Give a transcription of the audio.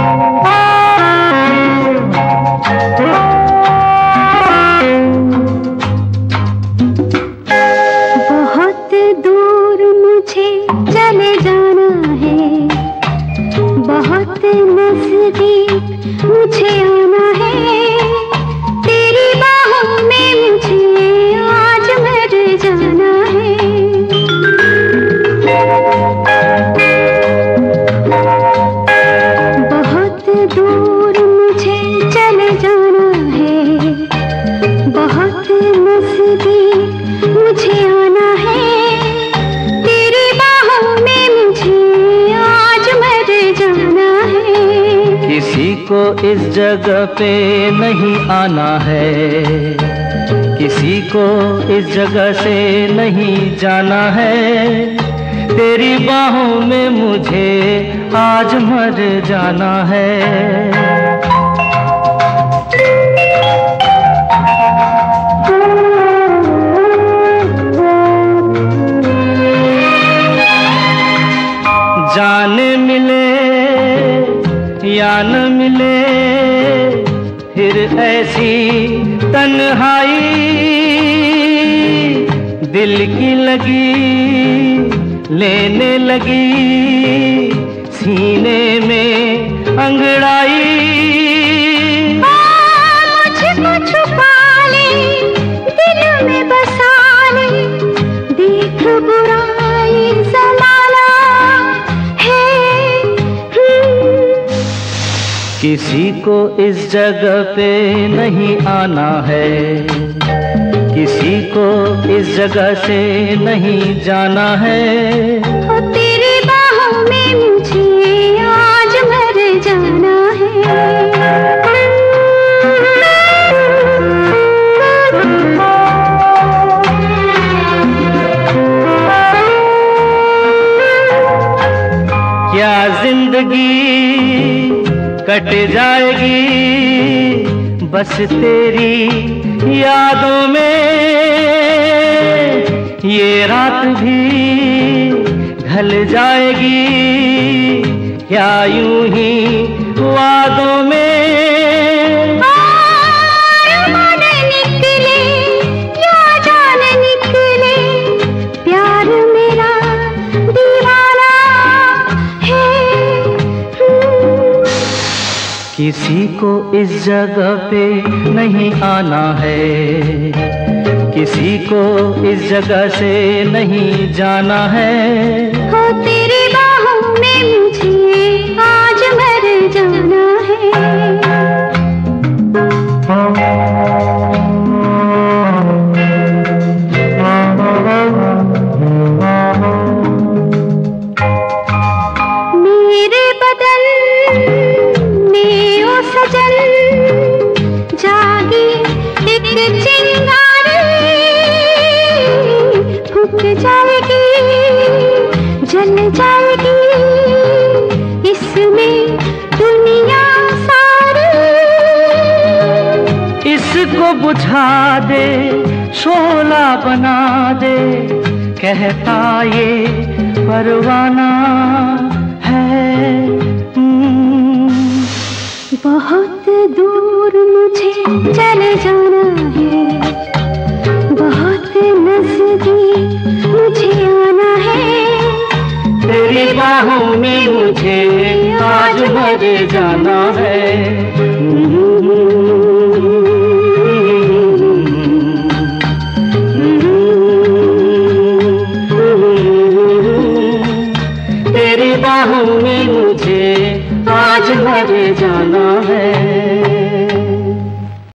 बहुत दूर मुझे चले जाना है, बहुत नजदीक मुझे आना है। तेरी बाहों में मुझे आज मर जाना है। बहुत दूर मुझे चले जाना है, बहुत नजदीक मुझे आना है। तेरी बाहों में मुझे आज मर जाना है। किसी को इस जगह पे नहीं आना है, किसी को इस जगह से नहीं जाना है। तेरी बाहों में मुझे आज मर जाना है। जान मिले या न मिले फिर ऐसी तन्हाई, दिल की लगी लेने लगी सीने में अंगड़ाई। मुझको छुपा ले, दिल में बसा ले, देख बुराई जमाना है। किसी को इस जगह पे नहीं आना है, किसी को इस जगह से नहीं जाना है। तेरी बाहों में मुझे आज मर जाना है। क्या जिंदगी कट जाएगी बस तेरी यादों में, ये रात भी ढल जाएगी क्या यूं ही वादों में। मन निकले या जान निकले, प्यार मेरा दीवाना है। किसी को इस जगह पे नहीं आना है, किसी को इस जगह से नहीं जाना है। हो तेरी बाहों में मुझे आज मर जाना है। मेरे बदन में ओ सजन जागी एक चिंगारी, फूक जाएगी जल जाएगी इसमें दुनिया सारी। इसको बुझा दे शोला बना दे, कहता ये परवाना है। बहुत दूर मुझे चले जाना है, बहुत नजदीक मुझे आना है। तेरी बाहों में मुझे आज मर जाना है। तेरी बाहों में मुझे आज मर जाना है।